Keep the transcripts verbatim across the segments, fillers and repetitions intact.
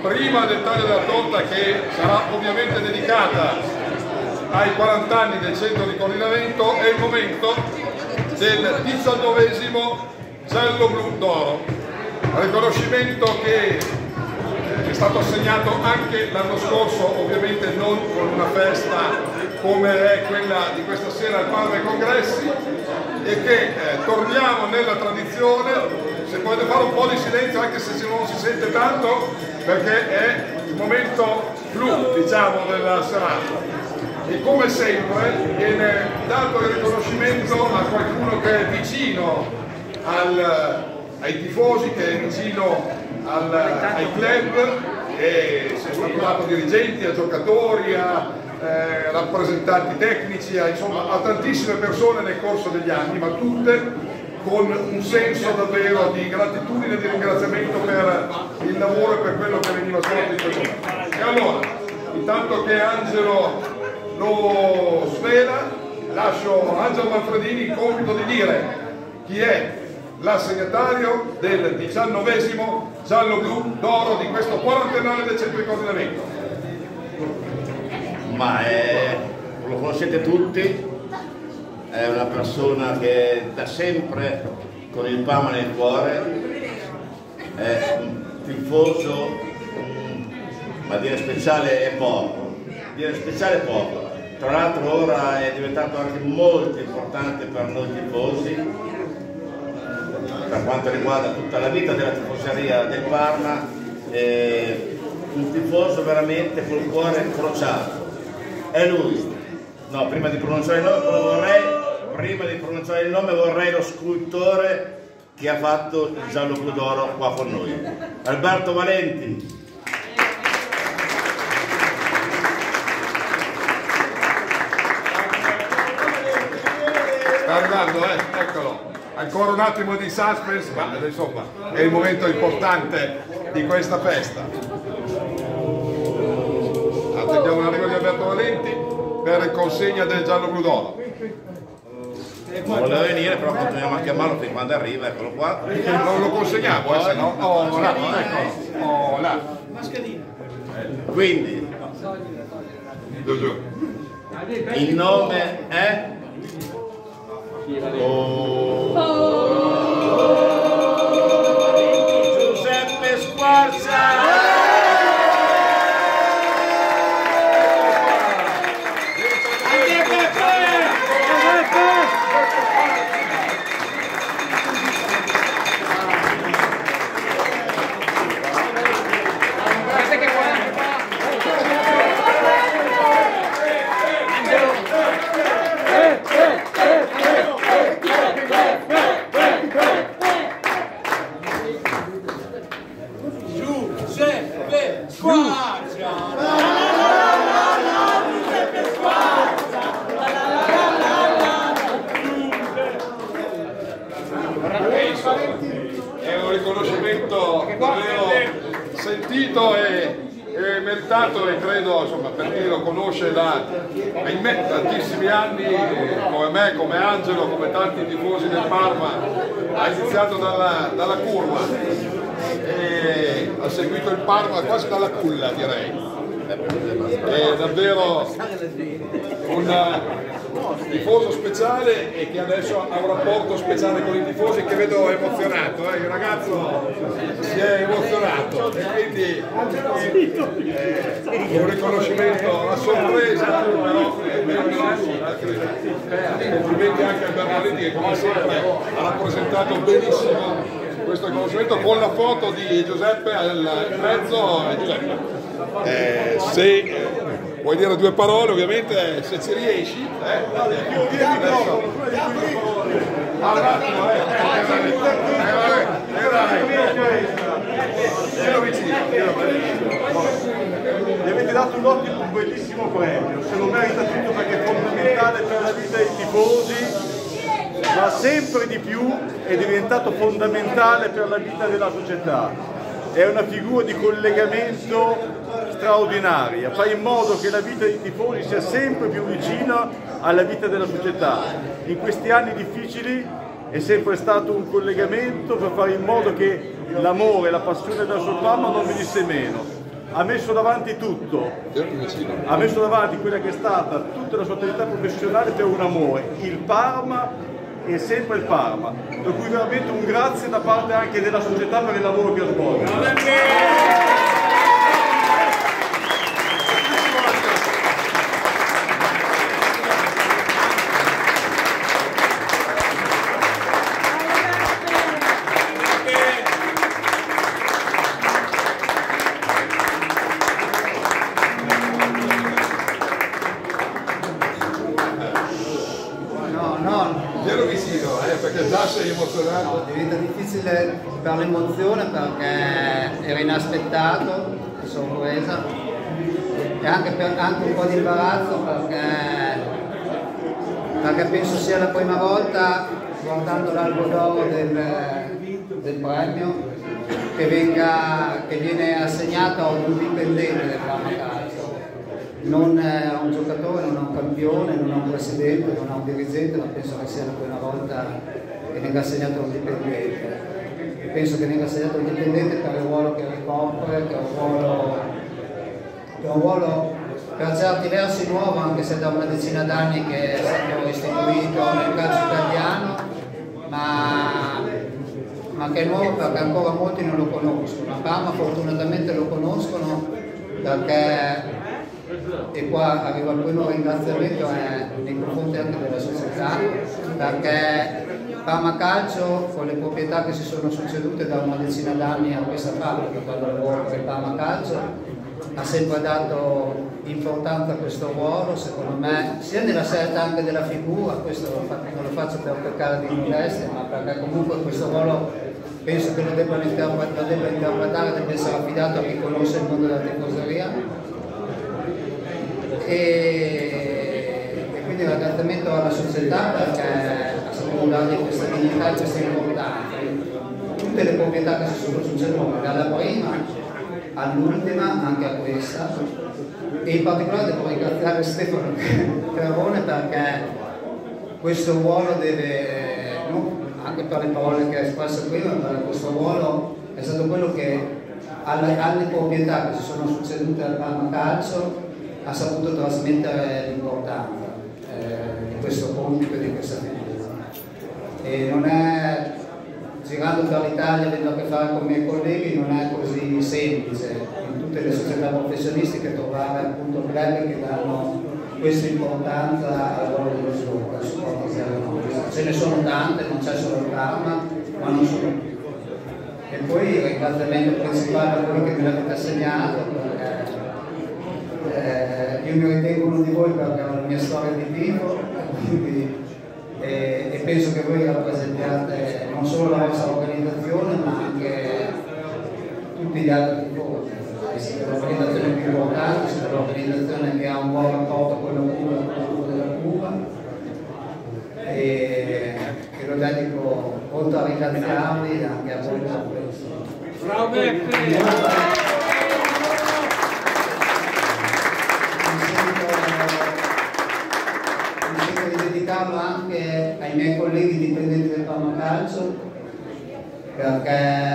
prima del taglio della torta, che sarà ovviamente dedicata ai quaranta anni del centro di coordinamento, è il momento del diciannovesimo Giallo Blu d'Oro, riconoscimento che è stato assegnato anche l'anno scorso, ovviamente non con una festa come è quella di questa sera al Parma ai Congressi, e che eh, torniamo nella tradizione. Se potete fare un po' di silenzio anche se non si sente tanto, perché è il momento clou, diciamo, della serata. E come sempre viene dato il riconoscimento a qualcuno che è vicino al, ai tifosi, che è vicino al, ai club, e si è stato dato a dirigenti, a giocatori, a eh, rappresentanti tecnici, a, insomma, a tantissime persone nel corso degli anni, ma tutte con un senso davvero di gratitudine e di ringraziamento per il lavoro e per quello che veniva svolto in questo momento. E allora, intanto che Angelo lo svela, lascio a Angelo Manfredini il compito di dire chi è l'assegnatario del diciannovesimo Giallo Blu d'Oro di questo quarantennale del centro di coordinamento. Ma è, lo conoscete tutti, è una persona che da sempre con il Parma nel cuore, è un tifoso, ma dire speciale è poco, dire speciale è poco. Tra l'altro ora è diventato anche molto importante per noi tifosi, per quanto riguarda tutta la vita della tifoseria del Parma, eh, un tifoso veramente col cuore incrociato. È lui. No, prima di pronunciare il nome, vorrei, prima di pronunciare il nome vorrei lo scultore che ha fatto il Giallo Blu d'Oro qua con noi. Alberto Valenti. Sta arrivando, eh? Eccolo. Ancora un attimo di suspense, ma insomma è il momento importante di questa festa. Attendiamo l'arrivo di Alberto Valenti per consegna del Giallo Blu d'Oro. Non voleva venire, però continuiamo a chiamarlo fin quando arriva, eccolo qua. Non lo consegniamo, eh, se no. Oh, là, eccolo. Oh, là. Quindi, il nome è... Oh. Giuseppe Squarza! È un riconoscimento davvero sentito e, e meritato, e credo, insomma, per chi lo conosce da, ahimè, tantissimi anni, come me, come Angelo, come tanti tifosi del Parma, ha iniziato dalla, dalla curva e ha seguito il Parma quasi dalla culla, direi. È davvero un tifoso speciale e che adesso ha un rapporto speciale con i tifosi, che vedo emozionato, eh? Il ragazzo si è emozionato e quindi eh, un riconoscimento a sorpresa, però è ben vissuta, credo. Complimenti anche a Bernardetti, che come sempre ha rappresentato benissimo questo riconoscimento, con la foto di Giuseppe in mezzo. Giuseppe, eh, se eh, vuoi dire due parole, ovviamente, se ci riesci, eh, adesso. Gli avete dato un ottimo, un bellissimo premio, se lo merita tutto, perché è fondamentale per la vita dei tifosi, ma sempre di più è diventato fondamentale per la vita della società. È una figura di collegamento straordinaria, fa in modo che la vita dei tifosi sia sempre più vicina alla vita della società. In questi anni difficili è sempre stato un collegamento per fare in modo che l'amore e la passione verso il Parma non venisse meno. ha messo davanti tutto, ha messo davanti quella che è stata tutta la sua attività professionale per un amore, il Parma e sempre il Parma, per cui veramente un grazie da parte anche della società per il lavoro che ha svolto. Sei emozionato? Diventa difficile per l'emozione perché era inaspettato, sorpresa, e anche, per, anche un po' di imbarazzo perché, perché penso sia la prima volta, guardando l'albo d'oro del, del premio, che, venga, che viene assegnato a un dipendente del Parma Calcio, non a un giocatore, non a un campione, non a un presidente, non a un dirigente, ma penso che sia la prima volta che venga assegnato a un dipendente. Penso che venga assegnato a un dipendente per il ruolo che ricopre, che è un ruolo, che è un ruolo per certi versi nuovo, anche se da una decina d'anni che è stato istituito nel calcio italiano, ma, ma che è nuovo perché ancora molti non lo conoscono. A Parma fortunatamente lo conoscono perché, e qua arriva il primo ringraziamento eh, nei confronti anche della società, perché Parma Calcio, con le proprietà che si sono succedute da una decina d'anni a questa fabbrica per il lavoro del Parma Calcio, ha sempre dato importanza a questo ruolo, secondo me, sia nella scelta anche della figura, questo non lo faccio per peccare di modestia, ma perché comunque questo ruolo penso che lo debba interpretare, deve essere affidato a chi conosce il mondo della tifoseria. E, e quindi ringraziamento alla società perché sappiamo dargli questa dignità e questa importanza. Tutte le proprietà che si sono succedute, dalla prima all'ultima, anche a questa, e in particolare devo ringraziare Stefano Ferrone perché questo ruolo deve, anche per le parole che ha espresso prima, perché questo ruolo è stato quello che alle, alle proprietà che si sono succedute al Parma Calcio ha saputo trasmettere l'importanza eh, di questo compito e di questa figura. E non è, girando per l'Italia, avendo a che fare con i miei colleghi, non è così semplice in tutte le società professionistiche trovare appunto club che danno questa importanza al ruolo dello sviluppo, al supporto zero. Ce ne sono tante, non c'è solo il Parma, ma non sono più. E poi il ringraziamento principale a voi che me l'avete assegnato, perché eh, io mi ritengo uno di voi perché ho la mia storia di tifo, quindi E, e penso che voi rappresentiate non solo la vostra organizzazione ma anche tutti gli altri tifosi. Siete l'organizzazione più importante, siete l'organizzazione che ha un buon rapporto con la Cuba, con la Cuba della Cuba, e, e lo dedico oltre a ringraziarvi anche a voi per questo. Bravo Beppe! Anche ai miei colleghi dipendenti del Parma Calcio perché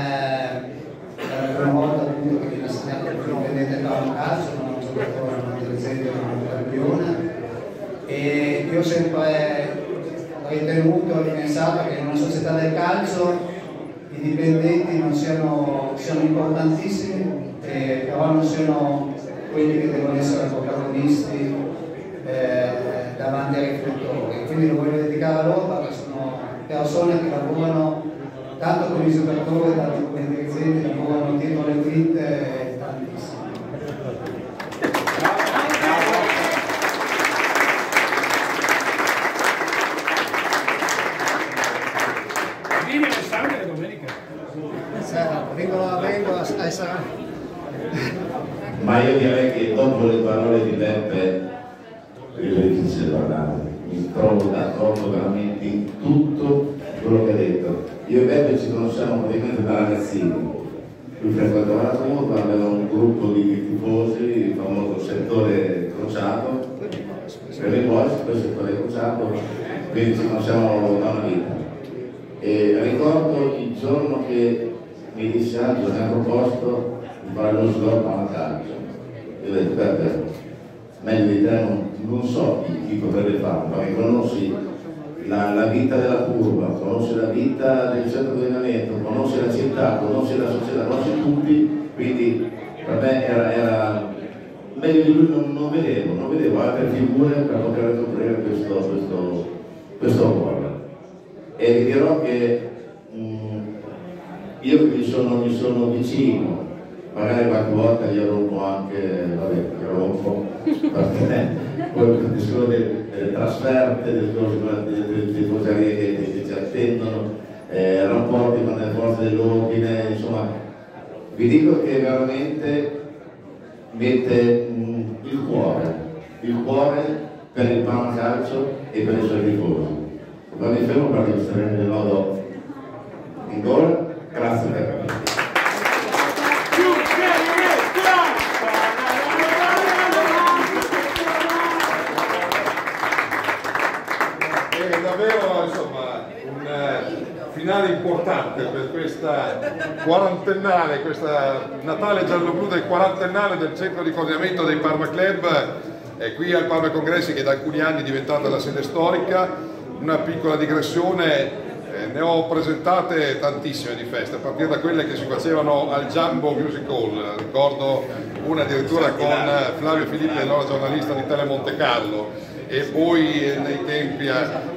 è la prima volta appunto che viene assegnato il dipendente del Parma Calcio, non un giocatore, non un dirigente, non un campione, e io ho sempre ritenuto e pensato che in una società del calcio i dipendenti non siano, siano importantissimi, eh, però non siano quelli che devono essere protagonisti eh, davanti ai riflettori. Quindi lo voglio dedicare a loro perché sono persone che lavorano tanto con i giocatori, tanto con i dirigenti, lavorano dietro le quinte tantissimo. Vieni Alessandro domenica. Vengo, vengo a essere. Ma io direi che dopo le parole di Beppe è difficile parlare, mi trovo d'accordo veramente in tutto quello che ha detto. Io e Beppe ci conosciamo praticamente da ragazzini, lui frequentava la Cuba, aveva un gruppo di tifosi, il famoso settore crociato, per i boys, poi settore crociato, quindi ci conosciamo da una vita. E ricordo il giorno che mi disse: Angelo, mi ha proposto di fare lo sgorbo alla calcio. Io ho detto, Peppe, meglio di te non, non so chi, chi potrebbe farlo, perché conosci la, la vita della curva, conosci la vita del centro di allenamento, conosci la città, conosci la società, conosci tutti, quindi per me era, era meglio di lui non, non vedevo, non vedevo altre figure per poter ricoprire questo, questo, questo ruolo. E vi dirò che mh, io che mi sono, mi sono vicino, magari qualche volta gli rompo anche, vabbè, gli rompo, perché poi il discorso delle, delle trasferte, del discorso delle tifoserie che, che ci attendono, eh, rapporti con le forze dell'ordine, insomma, vi dico che veramente mette mh, il cuore, il cuore per il Parma Calcio e per i suoi tifosi. Ma mi fermo perché mi sta venendo il nodo in gol. Grazie per me. È davvero insomma un eh, finale importante per questa quarantennale, questa Natale giallo-blu del quarantennale del centro di coordinamento dei Parma Club, è qui al Parma Congressi, che da alcuni anni è diventata la sede storica. Una piccola digressione, eh, ne ho presentate tantissime di feste, a partire da quelle che si facevano al Jumbo Music Hall, ricordo una addirittura con Flavio Filippi, allora giornalista di Tele Monte Carlo, e poi eh, nei tempi eh,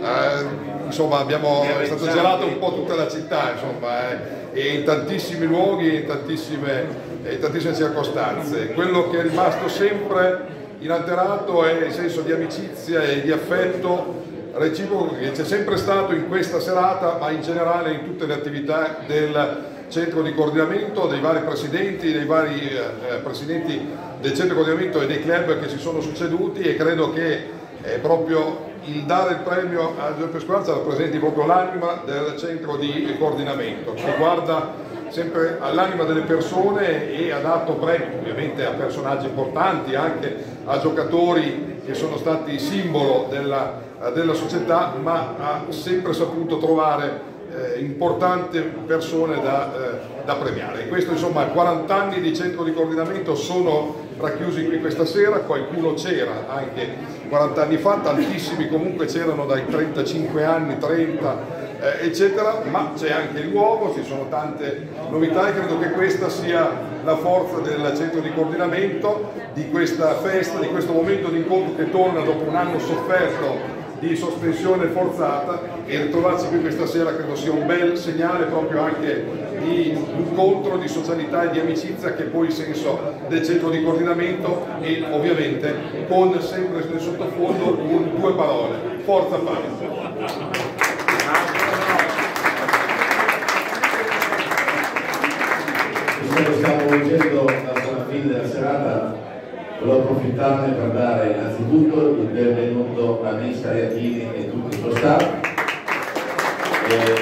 eh, insomma abbiamo è stato girato un po' tutta la città, insomma, eh, e in tantissimi luoghi, in tantissime, in tantissime circostanze. Quello che è rimasto sempre inalterato è il senso di amicizia e di affetto reciproco che c'è sempre stato in questa serata, ma in generale in tutte le attività del centro di coordinamento, dei vari presidenti, dei vari eh, presidenti del centro di coordinamento e dei club che si sono succeduti, e credo che è proprio il dare il premio a Giuseppe Squarza rappresenti proprio l'anima del centro di coordinamento, che guarda sempre all'anima delle persone e ha dato premi ovviamente a personaggi importanti, anche a giocatori che sono stati simbolo della della società, ma ha sempre saputo trovare eh, importanti persone da, eh, da premiare. E questo insomma, quaranta anni di centro di coordinamento sono racchiusi qui questa sera, qualcuno c'era anche quaranta anni fa, tantissimi comunque c'erano dai trentacinque anni, trenta eh, eccetera, ma c'è anche il nuovo, ci sono tante novità e credo che questa sia la forza del centro di coordinamento, di questa festa, di questo momento di incontro che torna dopo un anno sofferto di sospensione forzata, e ritrovarsi qui questa sera credo sia un bel segnale proprio anche di incontro, di socialità e di amicizia, che è poi il senso del centro di coordinamento, e ovviamente con sempre nel sottofondo un, due parole: forza Parma. Stiamo volgendo alla fine della serata. Volevo approfittarne per dare innanzitutto il benvenuto a Mister Iachini e tutto il suo staff. E...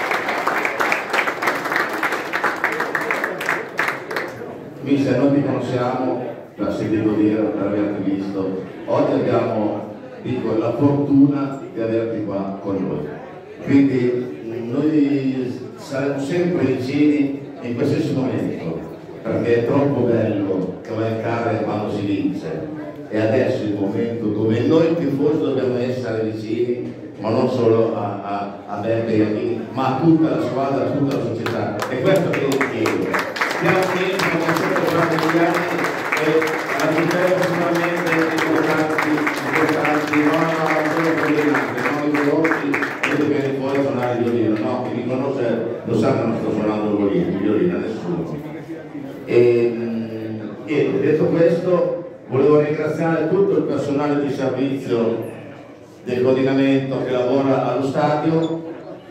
Mister, noi ti conosciamo, l'ha sentito dire, per averti visto. Oggi abbiamo, dico, la fortuna di averti qua con noi. Quindi noi saremo sempre vicini in qualsiasi momento, perché è troppo bello cavalcare quando si vince, e adesso è il momento dove noi tifosi dobbiamo essere vicini, ma non solo a, a, a Beppe Iachini, ma a tutta la squadra, a tutta la società. È questo che io chiedo. Stiamo dentro come sempre durante gli anni, e raggiungeremo sicuramente importanti, importanti, no, no, solo coordinati, no, i veloci, quelli che viene fuori a suonare il violino, no, chi mi conosce lo sa che non sto suonando il violino, nessuno. E, e detto questo, volevo ringraziare tutto il personale di servizio del coordinamento che lavora allo stadio.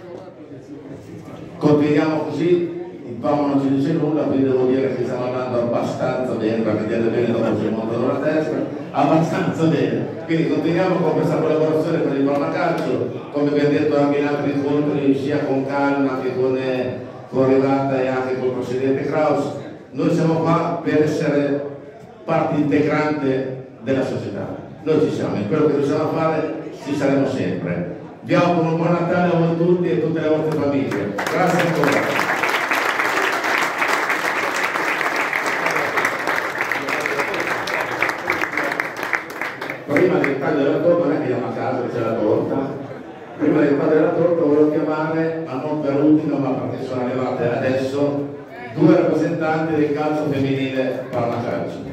Continuiamo così, il Parma non ci dice nulla, quindi devo dire che stiamo andando abbastanza bene, perché vedete bene dopo ci montano la testa, abbastanza bene. Quindi continuiamo con questa collaborazione per il Parma Calcio, come vi ho detto anche in altri incontri, sia con Calma che con, eh, con Renata e anche con il presidente Kraus. Noi siamo qua per essere parte integrante della società. Noi ci siamo, in quello che riusciamo a fare ci saremo sempre. Vi auguro un buon Natale a voi tutti e a tutte le vostre famiglie. Grazie ancora. Prima di fare la torta volevo chiamare, ma non per ultimo, ma perché sono arrivate adesso, due rappresentanti del calcio femminile Parma Calcio.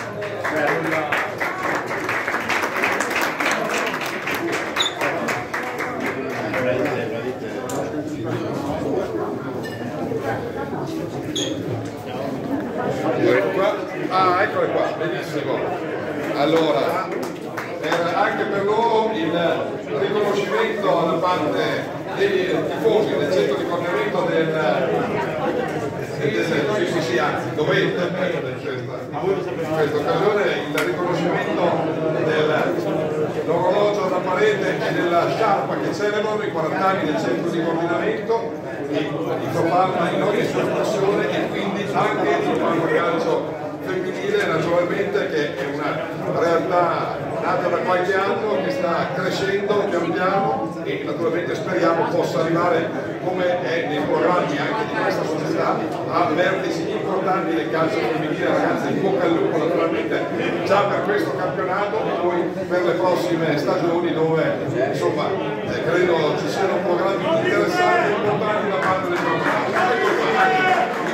Ecco qua. Ah, eccole qua, benissimo. Allora, era anche per loro il riconoscimento da parte dei tifosi del centro di coordinamento del, del sì, sì, sì, anzi, dovete in questa occasione il riconoscimento dell'orologio alla parete e della sciarpa che celebrano i quaranta anni del centro di coordinamento di Parma in ogni sua espressione e quindi anche il Parma Calcio femminile, naturalmente, che è una realtà nata da qualche anno che sta crescendo pian piano e naturalmente speriamo possa arrivare, come è nei programmi anche di questa società, a vertici importanti del calcio femminile. Ragazzi, in bocca al lupo naturalmente già per questo campionato e poi per le prossime stagioni, dove insomma eh, credo ci siano programmi interessanti e importanti da parte del campionato.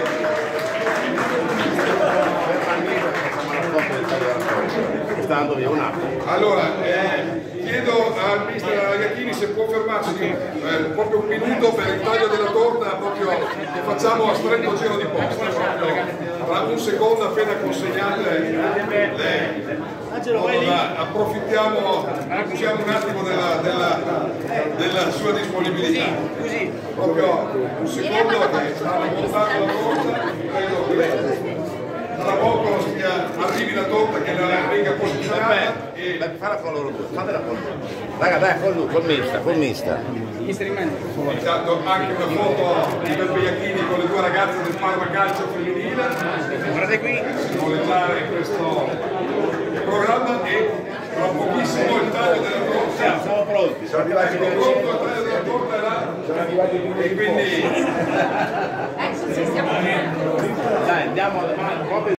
Allora, eh, chiedo al mister Iachini se può fermarci eh, proprio un minuto per il taglio della torta, proprio che facciamo a stretto giro di posta, proprio tra un secondo appena consegnate le... Allora, approfittiamo, usiamo un attimo della, della, della sua disponibilità. Proprio un secondo che stanno montando la torta, credo che tra poco sia, arrivi la torta che la venga posizionata e falla con loro due, fatela con loro. Raga, dai, con lui, con mista, con mista. intanto anche una foto di Beppe Iachini con le due ragazze del Parma Calcio femminile. Guardate qui. Simboleggiare questo programma e tra pochissimo il taglio della torta. Siamo pronti, siamo arrivati Ecco, pronto il taglio della torta è là. E quindi dai, andiamo proprio